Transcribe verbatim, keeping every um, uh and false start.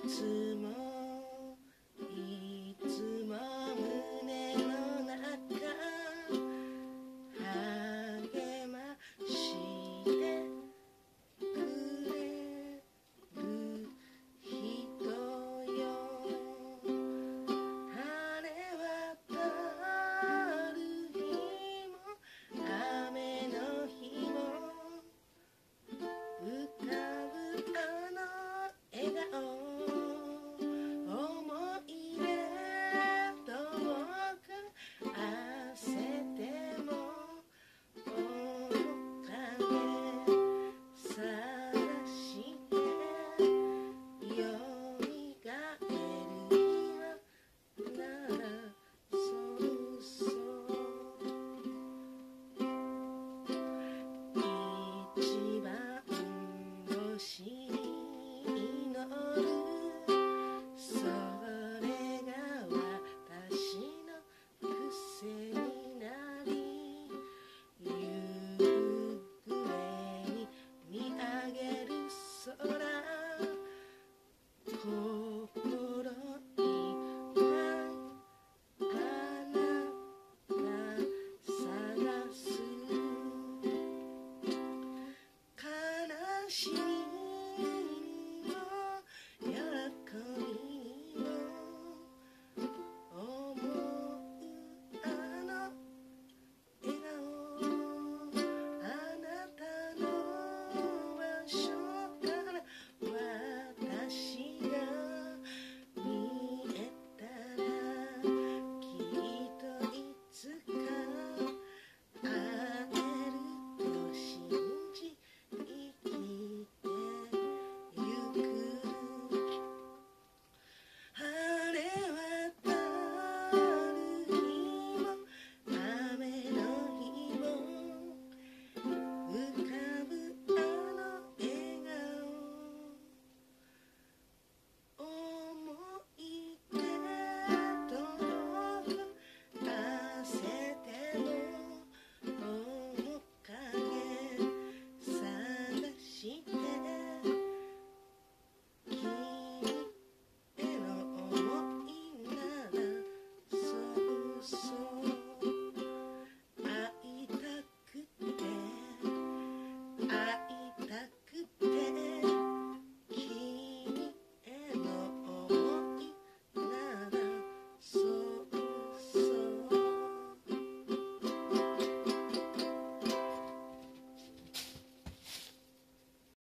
つもいつも胸の中励ましてくれる人よ。晴れ渡る日も雨の日も浮かぶあの笑顔、思い出どうか焦っても面影さらしてよみがえる日はならそうそう一番星に祈る、それが私の癖になり、夕暮れに見上げる空、心いっぱいあなた探す。悲しい